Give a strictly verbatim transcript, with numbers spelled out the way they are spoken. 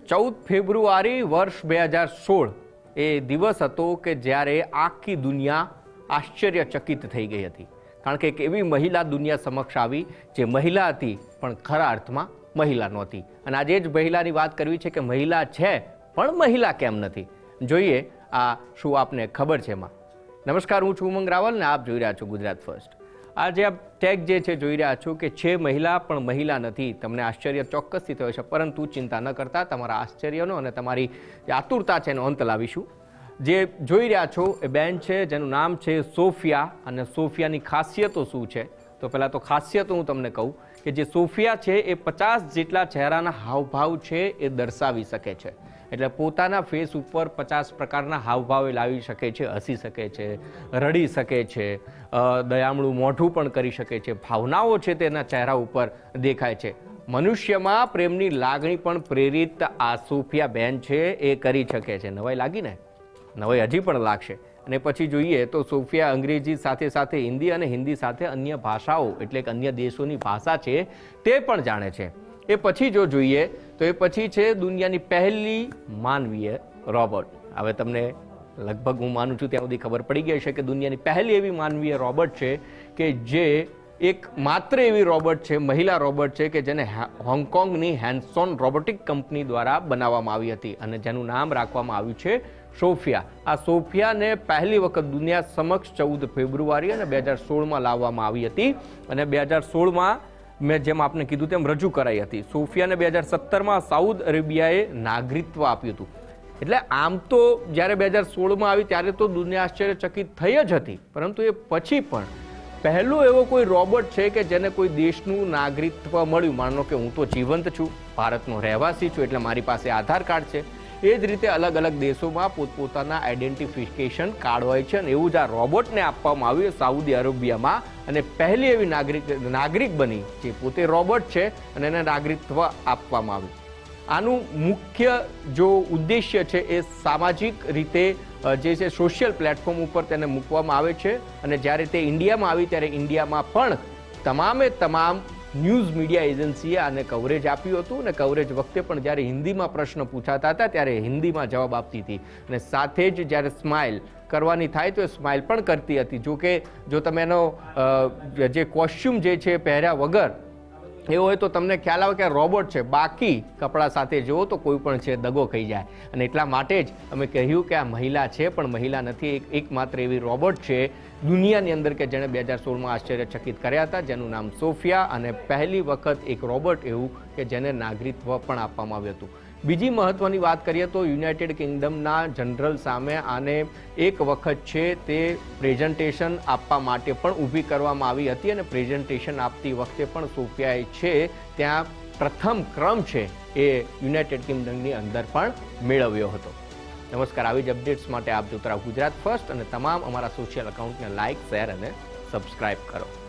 ચૌદ ફેબ્રુઆરી વર્ષ બે હજાર સોળ એ દિવસ હતો કે જ્યારે આખી દુનિયા આશ્ચર્યચકિત થઈ ગઈ હતી, કારણ કે એક એવી મહિલા દુનિયા સમક્ષ આવી જે મહિલા હતી પણ ખરા અર્થમાં મહિલા નહોતી. અને આજે જ મહિલાની વાત કરવી છે કે મહિલા છે પણ મહિલા કેમ નથી. જોઈએ આ શું આપને ખબર છે એમાં. નમસ્કાર, હું છું ઉમંગ રાવલ ને આપ જોઈ રહ્યા છો ગુજરાત ફર્સ્ટ. આજે આપ ટેગ જે છે જોઈ રહ્યા છો કે છે મહિલા પણ મહિલા નથી. તમને આશ્ચર્ય ચોક્કસથી થયો છે, પરંતુ ચિંતા ન કરતા તમારા આશ્ચર્યનો અને તમારી જે આતુરતા છે એનો અંત લાવીશું. જે જોઈ રહ્યા છો એ બેન છે જેનું નામ છે સોફિયા. અને સોફિયાની ખાસિયતો શું છે તો પહેલાં તો ખાસિયતો હું તમને કહું કે જે સોફિયા છે એ પચાસ જેટલા ચહેરાના હાવભાવ છે એ દર્શાવી શકે છે. એટલે પોતાના ફેસ ઉપર પચાસ પ્રકારના હાવભાવ લાવી શકે છે. હસી શકે છે, રડી શકે છે, દયામણું મોઢું પણ કરી શકે છે. ભાવનાઓ છે તેના ચહેરા ઉપર દેખાય છે. મનુષ્યમાં પ્રેમની લાગણી પણ પ્રેરિત આ સોફિયા બેન છે એ કરી શકે છે. નવાઈ લાગી ને? નવાઈ હજી પણ લાગશે. અને પછી જોઈએ તો સોફિયા અંગ્રેજી સાથે સાથે હિન્દી અને હિન્દી સાથે અન્ય ભાષાઓ એટલે કે અન્ય દેશોની ભાષા છે તે પણ જાણે છે. એ પછી જો જોઈએ તો એ પછી છે દુનિયાની પહેલી માનવીય રોબોટ. હવે તમને લગભગ હું માનું છું ત્યાં સુધી ખબર પડી ગઈ છે કે દુનિયાની પહેલી એવી માનવીય રોબોટ છે કે જે એક માત્ર એવી રોબોટ છે, મહિલા રોબોટ છે કે જેને હોંગકોંગની હેન્ડસોન રોબોટિક કંપની દ્વારા બનાવવામાં આવી હતી અને જેનું નામ રાખવામાં આવ્યું છે સોફિયા. આ સોફિયાને પહેલી વખત દુનિયા સમક્ષ ચૌદ ફેબ્રુઆરી અને બે હજાર સોળમાં લાવવામાં આવી હતી અને બે હજાર સોળમાં મેં જેમ આપને કીધું તેમ રજૂ કરાઈ હતી. સોફિયાને બે હજાર સત્તરમાં સાઉદ અરેબિયાએ નાગરિકત્વ આપ્યું હતું. એટલે આમ તો જ્યારે બે હજાર સોળમાં આવી ત્યારે તો દુનિયા આશ્ચર્યચકિત થઈ જ હતી, પરંતુ એ પછી પણ પહેલો એવો કોઈ રોબોટ છે કે જેને કોઈ દેશનું નાગરિકત્વ મળ્યું. માનો કે હું તો જીવંત છું, ભારતનો રહેવાસી છું, એટલે મારી પાસે આધાર કાર્ડ છે. એ જ રીતે અલગ અલગ દેશોમાં પોતપોતાના આઈડેન્ટિફિકેશન કાર્ડ હોય છે અને એવું જ આ રોબોટને આપવામાં આવ્યું સાઉદી અરેબિયામાં. અને પહેલી એવી નાગરિક નાગરિક બની જે પોતે રોબોટ છે અને એને નાગરિકત્વ આપવામાં આવ્યું. આનું મુખ્ય જો ઉદ્દેશ્ય છે એ સામાજિક રીતે જે છે સોશિયલ પ્લેટફોર્મ ઉપર તેને મૂકવામાં આવે છે. અને જ્યારે તે ઇન્ડિયામાં આવી ત્યારે ઇન્ડિયામાં પણ તમામે તમામ ન્યૂઝ મીડિયા એજન્સીએ આને કવરેજ આપ્યું હતું. અને કવરેજ વખતે પણ જ્યારે હિન્દીમાં પ્રશ્ન પૂછાતા હતા ત્યારે હિન્દીમાં જવાબ આપતી હતી અને સાથે જ જ્યારે સ્માઇલ કરવાની થાય તો એ સ્માઇલ પણ કરતી હતી. જો કે જો તમે એનો જે કોસ્ચ્યુમ જે છે પહેર્યા વગર એવું હોય તો તમને ખ્યાલ આવે કે રોબોટ છે, બાકી કપડા સાથે જુઓ તો કોઈ પણ છે દગો ખાઈ જાય. અને એટલા માટે જ અમે કહ્યું કે આ મહિલા છે પણ મહિલા નથી. એક એકમાત્ર એવી રોબોટ છે દુનિયાની અંદર કે જેણે બે હજાર સોળમાં આશ્ચર્યચકિત કર્યા હતા, જેનું નામ સોફિયા. અને પહેલી વખત એક રોબોટ એવું કે જેને નાગરિકત્વ પણ આપવામાં આવ્યું હતું. બીજી મહત્વની વાત કરીએ તો યુનાઇટેડ કિંગડમના જનરલ સામે આને એક વખત છે તે પ્રેઝન્ટેશન આપવા માટે પણ ઊભી કરવામાં આવી હતી અને પ્રેઝન્ટેશન આપતી વખતે પણ સોફિયાએ છે ત્યાં પ્રથમ ક્રમ છે એ યુનાઇટેડ કિંગડમની અંદર પણ મેળવ્યો હતો. નમસ્કાર, આવી જ અપડેટ્સ માટે આપ જોતા રહો ગુજરાત ફર્સ્ટ અને તમામ અમારા સોશિયલ એકાઉન્ટને લાઇક, શેર અને સબસ્ક્રાઇબ કરો.